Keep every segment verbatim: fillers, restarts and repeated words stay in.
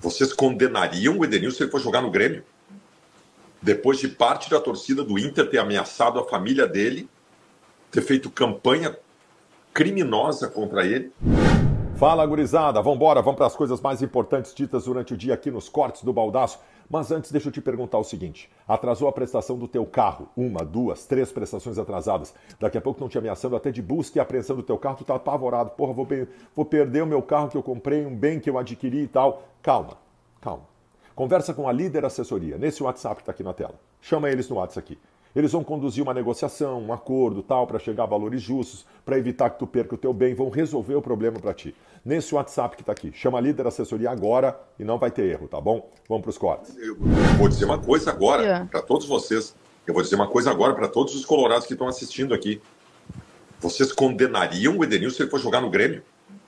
Vocês condenariam o Edenilson se ele for jogar no Grêmio? Depois de parte da torcida do Inter ter ameaçado a família dele, ter feito campanha criminosa contra ele? Fala, gurizada, vambora, vamos para as coisas mais importantes ditas durante o dia aqui nos cortes do Baldaço. Mas antes, deixa eu te perguntar o seguinte: atrasou a prestação do teu carro? Uma, duas, três prestações atrasadas. Daqui a pouco estão te ameaçando até de busca e apreensão do teu carro, tu tá apavorado. Porra, vou, vou perder o meu carro que eu comprei, um bem que eu adquiri e tal. Calma, calma. Conversa com a Líder Assessoria, nesse WhatsApp que está aqui na tela. Chama eles no WhatsApp aqui. Eles vão conduzir uma negociação, um acordo, tal, para chegar a valores justos, para evitar que tu perca o teu bem, vão resolver o problema para ti. Nesse WhatsApp que está aqui. Chama a Líder Assessoria agora e não vai ter erro, tá bom? Vamos para os cortes. Eu vou dizer uma coisa agora yeah. para todos vocês. Eu vou dizer uma coisa agora para todos os colorados que estão assistindo aqui. Vocês condenariam o Edenilson se ele for jogar no Grêmio?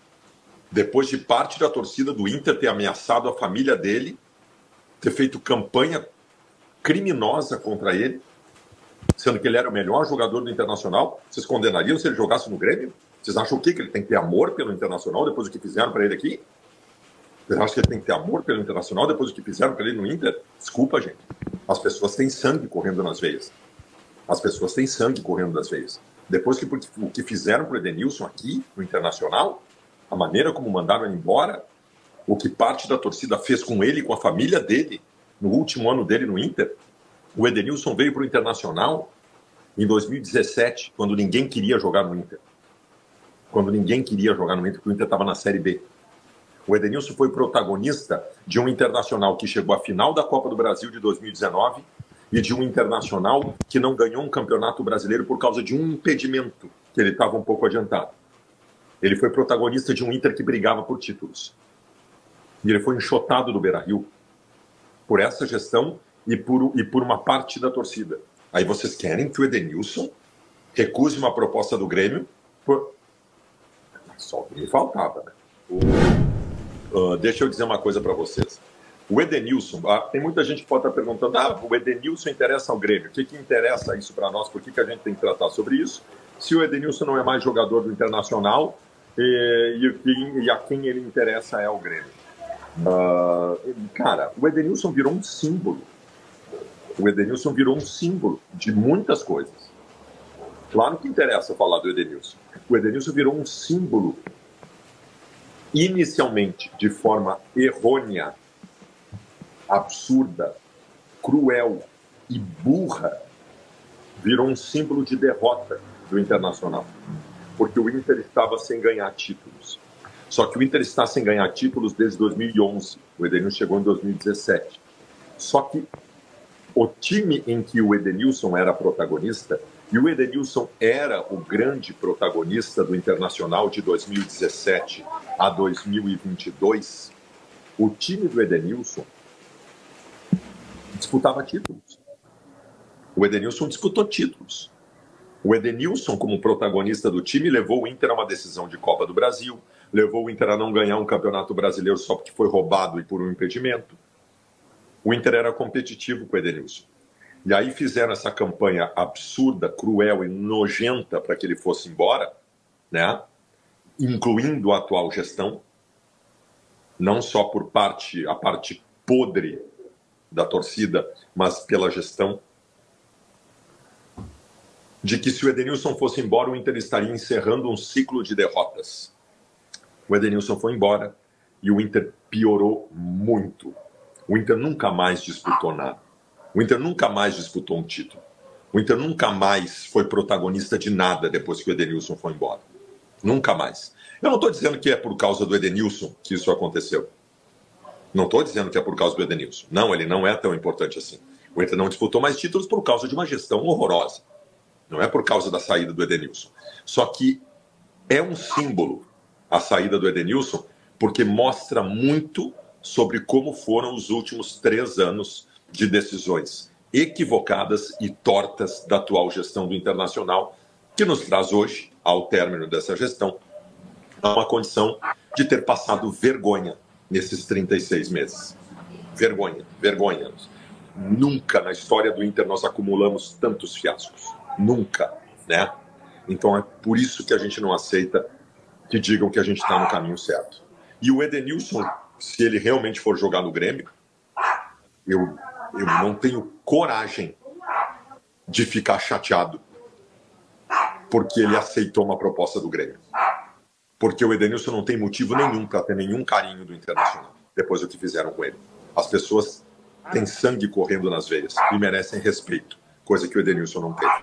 Depois de parte da torcida do Inter ter ameaçado a família dele, ter feito campanha criminosa contra ele, sendo que ele era o melhor jogador do Internacional, vocês condenariam se ele jogasse no Grêmio? Vocês acham o quê? Que ele tem que ter amor pelo Internacional depois do que fizeram para ele aqui? Vocês acham que ele tem que ter amor pelo Internacional depois do que fizeram para ele no Inter? Desculpa, gente. As pessoas têm sangue correndo nas veias. As pessoas têm sangue correndo nas veias. Depois que o que fizeram para o Edenilson aqui, no Internacional, a maneira como mandaram ele embora, o que parte da torcida fez com ele e com a família dele, no último ano dele no Inter, o Edenilson veio para o Internacional em dois mil e dezessete, quando ninguém queria jogar no Inter. Quando ninguém queria jogar no Inter, porque o Inter estava na Série B. O Edenilson foi protagonista de um Internacional que chegou à final da Copa do Brasil de dois mil e dezenove e de um Internacional que não ganhou um campeonato brasileiro por causa de um impedimento, que ele estava um pouco adiantado. Ele foi protagonista de um Inter que brigava por títulos. E ele foi enxotado do Beira-Rio por essa gestão e por, e por uma parte da torcida. Aí vocês querem que o Edenilson recuse uma proposta do Grêmio? Por... Só o que me faltava, né? O, uh, deixa eu dizer uma coisa para vocês. O Edenilson, ah, tem muita gente que pode estar perguntando, ah, o Edenilson interessa ao Grêmio. O que, que interessa isso para nós? Por que, que a gente tem que tratar sobre isso? Se o Edenilson não é mais jogador do Internacional e, e, e a quem ele interessa é o Grêmio. Uh, cara, o Edenilson virou um símbolo. O Edenilson virou um símbolo de muitas coisas. Claro que interessa falar do Edenilson. O Edenilson virou um símbolo, inicialmente de forma errônea, absurda, cruel e burra, virou um símbolo de derrota do Internacional. Porque o Inter estava sem ganhar títulos. Só que o Inter está sem ganhar títulos desde dois mil e onze. O Edenilson chegou em dois mil e dezessete. Só que o time em que o Edenilson era protagonista, e o Edenilson era o grande protagonista do Internacional de dois mil e dezessete a dois mil e vinte e dois, o time do Edenilson disputava títulos. O Edenilson disputou títulos. O Edenilson, como protagonista do time, levou o Inter a uma decisão de Copa do Brasil, levou o Inter a não ganhar um campeonato brasileiro só porque foi roubado e por um impedimento. O Inter era competitivo com o Edenilson. E aí fizeram essa campanha absurda, cruel e nojenta para que ele fosse embora, né? Incluindo a atual gestão, não só por parte, a parte podre da torcida, mas pela gestão, de que se o Edenilson fosse embora, o Inter estaria encerrando um ciclo de derrotas. O Edenilson foi embora e o Inter piorou muito. O Inter nunca mais disputou nada. O Inter nunca mais disputou um título. O Inter nunca mais foi protagonista de nada depois que o Edenilson foi embora. Nunca mais. Eu não estou dizendo que é por causa do Edenilson que isso aconteceu. Não estou dizendo que é por causa do Edenilson. Não, ele não é tão importante assim. O Inter não disputou mais títulos por causa de uma gestão horrorosa. Não é por causa da saída do Edenilson. Só que é um símbolo a saída do Edenilson, porque mostra muito sobre como foram os últimos três anos de decisões equivocadas e tortas da atual gestão do Internacional, que nos traz hoje, ao término dessa gestão, a uma condição de ter passado vergonha nesses trinta e seis meses. Vergonha, vergonha. Nunca na história do Inter nós acumulamos tantos fiascos. Nunca, né? Então é por isso que a gente não aceita que digam que a gente está no caminho certo. E o Edenilson se ele realmente for jogar no Grêmio, eu, eu não tenho coragem de ficar chateado porque ele aceitou uma proposta do Grêmio. Porque o Edenilson não tem motivo nenhum para ter nenhum carinho do Internacional, depois do que fizeram com ele. As pessoas têm sangue correndo nas veias e merecem respeito, coisa que o Edenilson não teve.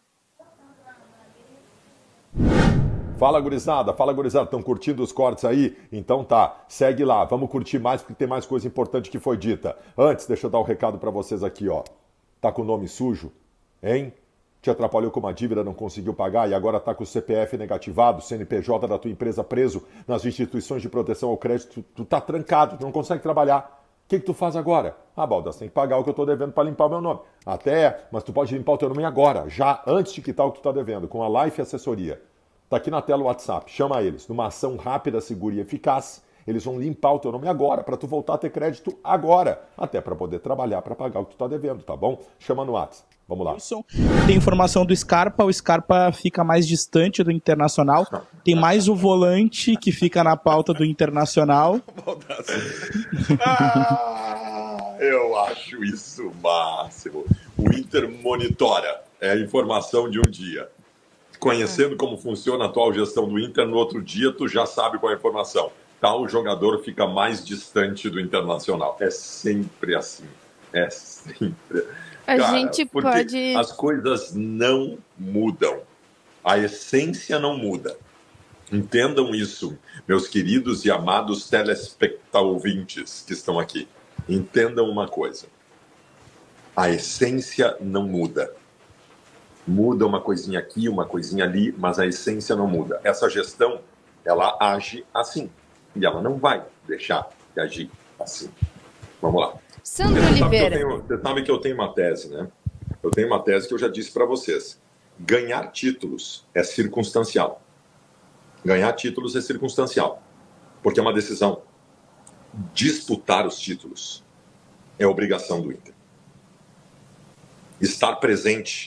Fala, gurizada, fala, gurizada, estão curtindo os cortes aí? Então tá, segue lá, vamos curtir mais porque tem mais coisa importante que foi dita. Antes, deixa eu dar um recado para vocês aqui, ó. Tá com o nome sujo? Hein? Te atrapalhou com uma dívida, não conseguiu pagar e agora tá com o C P F negativado, C N P J da tua empresa preso nas instituições de proteção ao crédito, tu, tu tá trancado, tu não consegue trabalhar. O que que tu faz agora? Ah, Baldas, tem que pagar o que eu tô devendo para limpar o meu nome. Até é, mas tu pode limpar o teu nome agora, já antes de quitar o que tu tá devendo, com a Life Assessoria. Tá aqui na tela o WhatsApp, chama eles. Numa ação rápida, segura e eficaz, eles vão limpar o teu nome agora, para tu voltar a ter crédito agora. Até para poder trabalhar, para pagar o que tu tá devendo, tá bom? Chama no WhatsApp. Vamos lá. Tem informação do Scarpa, o Scarpa fica mais distante do Internacional. Tem mais o volante que fica na pauta do Internacional. Ah, eu acho isso o máximo. O Inter monitora, é a informação de um dia. Conhecendo como funciona a atual gestão do Inter, no outro dia tu já sabe qual é a informação. Tal jogador fica mais distante do Internacional. É sempre assim. É sempre. A Cara, gente porque pode... as coisas não mudam. A essência não muda. Entendam isso, meus queridos e amados telespectadores que estão aqui. Entendam uma coisa. A essência não muda. Muda uma coisinha aqui, uma coisinha ali, mas a essência não muda. Essa gestão, ela age assim. E ela não vai deixar de agir assim. Vamos lá. Sandro você Oliveira. Sabe tenho, você sabe que eu tenho uma tese, né? Eu tenho uma tese que eu já disse para vocês. Ganhar títulos é circunstancial. Ganhar títulos é circunstancial. Porque é uma decisão. Disputar os títulos é obrigação do Inter. Estar presente,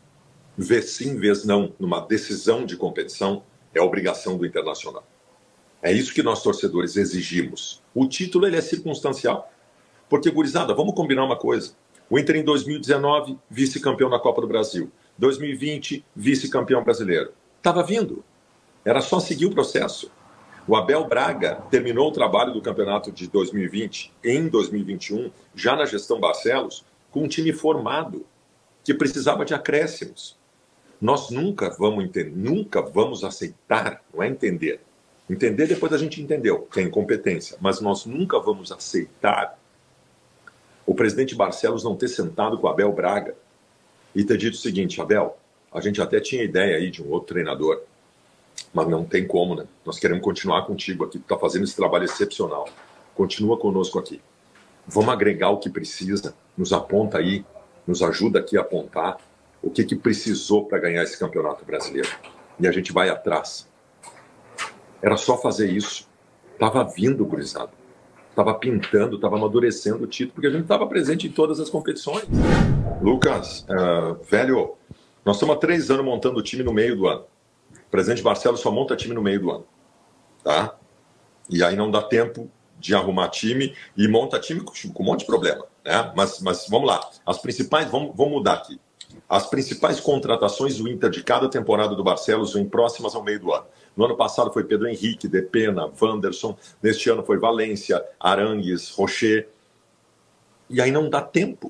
vez sim, vez não, numa decisão de competição, é obrigação do Internacional. É isso que nós, torcedores, exigimos. O título ele é circunstancial. Porque, gurizada, vamos combinar uma coisa. O Inter, em dois mil e dezenove, vice-campeão na Copa do Brasil. dois mil e vinte, vice-campeão brasileiro. Estava vindo. Era só seguir o processo. O Abel Braga terminou o trabalho do campeonato de dois mil e vinte, em dois mil e vinte e um, já na gestão Barcelos, com um time formado, que precisava de acréscimos. Nós nunca vamos entender, nunca vamos aceitar, não é entender. Entender depois a gente entendeu, que é incompetência, mas nós nunca vamos aceitar o presidente Barcelos não ter sentado com o Abel Braga e ter dito o seguinte: Abel, a gente até tinha ideia aí de um outro treinador, mas não tem como, né? Nós queremos continuar contigo aqui, tu está fazendo esse trabalho excepcional. Continua conosco aqui. Vamos agregar o que precisa, nos aponta aí, nos ajuda aqui a apontar o que, que precisou para ganhar esse campeonato brasileiro. E a gente vai atrás. Era só fazer isso. Estava vindo, gurizada. Estava pintando, estava amadurecendo o título, porque a gente estava presente em todas as competições. Lucas, uh, velho, nós estamos há três anos montando o time no meio do ano. O presidente Barcelos só monta time no meio do ano. Tá? E aí não dá tempo de arrumar time e monta time com, com um monte de problema. Né? Mas, mas vamos lá. As principais, vamos, vamos mudar aqui. As principais contratações do Inter de cada temporada do Barcelos vêm próximas ao meio do ano. No ano passado foi Pedro Henrique, Depena, Wanderson. Neste ano foi Valência, Arangues, Rocher. E aí não dá tempo.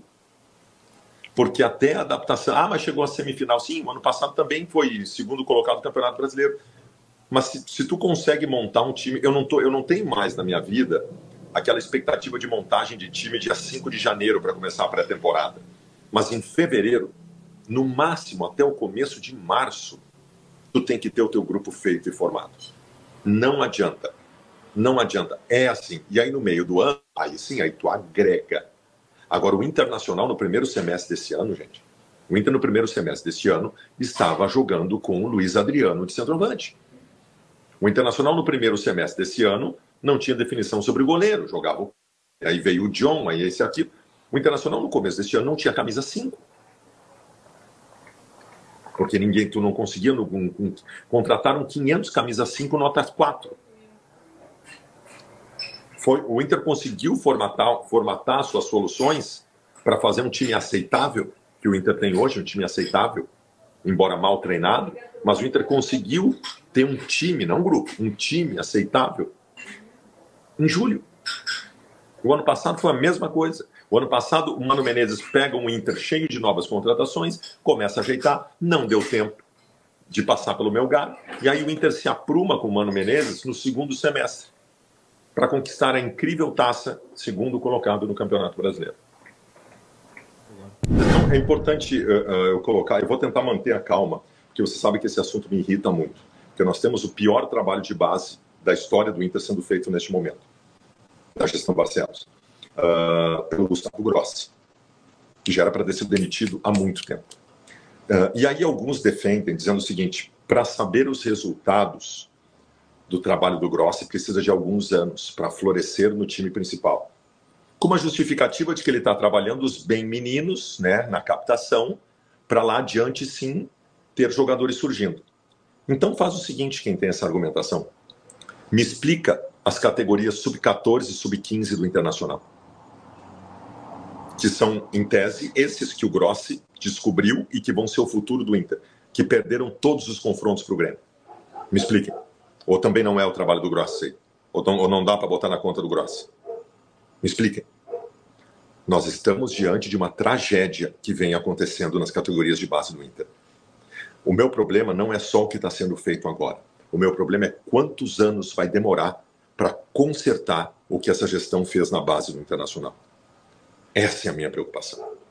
Porque até a adaptação... Ah, mas chegou a semifinal. Sim, o ano passado também foi segundo colocado no Campeonato Brasileiro. Mas se, se tu consegue montar um time... Eu não, tô, eu não tenho mais na minha vida aquela expectativa de montagem de time dia cinco de janeiro para começar a pré-temporada. Mas em fevereiro, no máximo até o começo de março, tu tem que ter o teu grupo feito e formado. Não adianta. Não adianta. É assim. E aí no meio do ano, aí sim, aí tu agrega. Agora, o Internacional no primeiro semestre desse ano, gente, o Inter no primeiro semestre desse ano estava jogando com o Luiz Adriano de centroavante. O Internacional no primeiro semestre desse ano não tinha definição sobre o goleiro, jogava. Aí veio o John, aí esse aqui. O Internacional no começo desse ano não tinha camisa cinco. Porque ninguém, tu não conseguia, no, um, um, contrataram quinhentos camisas cinco, nota quatro. foi, o Inter conseguiu formatar, formatar suas soluções para fazer um time aceitável, que o Inter tem hoje, um time aceitável, embora mal treinado, mas o Inter conseguiu ter um time, não um grupo, um time aceitável em julho. O ano passado foi a mesma coisa. O ano passado, o Mano Menezes pega um Inter cheio de novas contratações, começa a ajeitar, não deu tempo de passar pelo Melgar, e aí o Inter se apruma com o Mano Menezes no segundo semestre, para conquistar a incrível taça, segundo colocado no Campeonato Brasileiro. Então, é importante uh, uh, eu colocar, eu vou tentar manter a calma, porque você sabe que esse assunto me irrita muito, porque nós temos o pior trabalho de base da história do Inter sendo feito neste momento, da gestão Barcelos, uh, pelo Gustavo Grossi, que já era para ter sido demitido há muito tempo. Uh, e aí alguns defendem, dizendo o seguinte, para saber os resultados do trabalho do Grossi, precisa de alguns anos para florescer no time principal. Com uma justificativa de que ele está trabalhando os bem meninos, né, na captação, para lá adiante, sim, ter jogadores surgindo. Então faz o seguinte, quem tem essa argumentação. Me explica as categorias sub quatorze e sub quinze do Internacional. Que são, em tese, esses que o Grossi descobriu e que vão ser o futuro do Inter, que perderam todos os confrontos para o Grêmio. Me expliquem. Ou também não é o trabalho do Grossi? Ou não, ou não dá para botar na conta do Grossi? Me expliquem. Nós estamos diante de uma tragédia que vem acontecendo nas categorias de base do Inter. O meu problema não é só o que está sendo feito agora. O meu problema é quantos anos vai demorar para consertar o que essa gestão fez na base do Internacional. Essa é a minha preocupação.